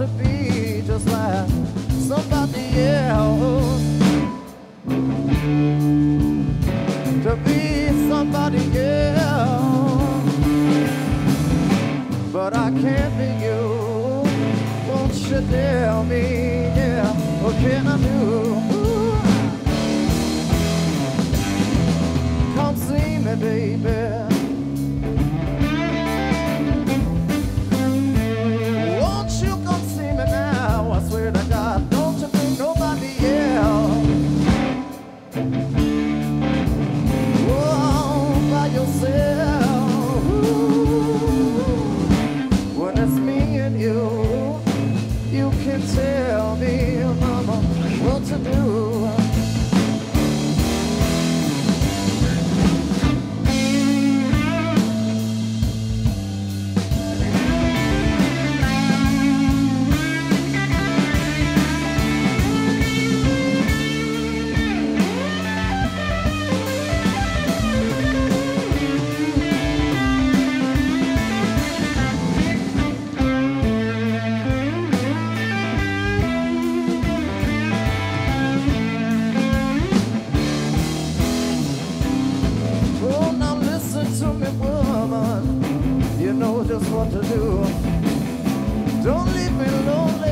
to be just like somebody else, to be somebody else, but I can't be you. Won't you tell me, yeah, what can I do? Come see me, baby. Tell me, mama, what to do. Just what to do. Don't leave me lonely.